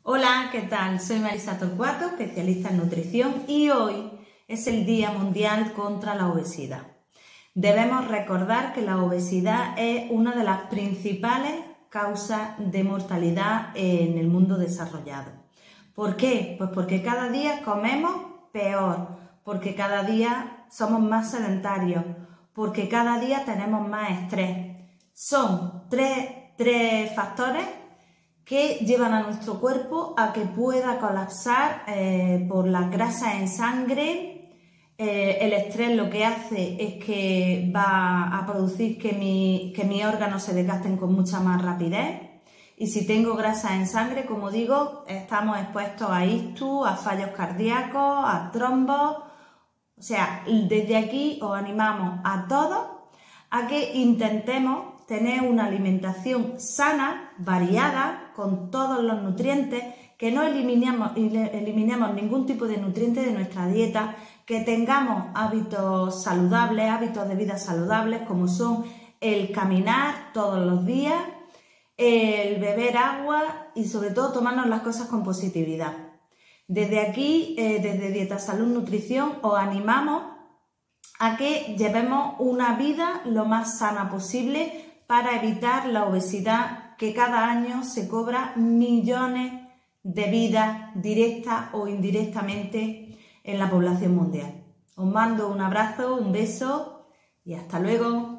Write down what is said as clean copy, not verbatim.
Hola, ¿qué tal? Soy Marisa Torcuato, especialista en nutrición, y hoy es el Día Mundial contra la Obesidad. Debemos recordar que la obesidad es una de las principales causas de mortalidad en el mundo desarrollado. ¿Por qué? Pues porque cada día comemos peor, porque cada día somos más sedentarios, porque cada día tenemos más estrés. Son tres factores que llevan a nuestro cuerpo a que pueda colapsar por las grasas en sangre. El estrés lo que hace es que va a producir que mis órganos se desgasten con mucha más rapidez. Y si tengo grasa en sangre, como digo, estamos expuestos a ictus, a fallos cardíacos, a trombos. O sea, desde aquí os animamos a todos a que intentemos tener una alimentación sana, variada, con todos los nutrientes, que no eliminemos ningún tipo de nutriente de nuestra dieta, que tengamos hábitos saludables, hábitos de vida saludables, como son el caminar todos los días, el beber agua y sobre todo tomarnos las cosas con positividad. Desde aquí, desde Dieta Salud Nutrición, os animamos a que llevemos una vida lo más sana posible para evitar la obesidad, que cada año se cobra millones de vidas directas o indirectamente en la población mundial. Os mando un abrazo, un beso y hasta luego.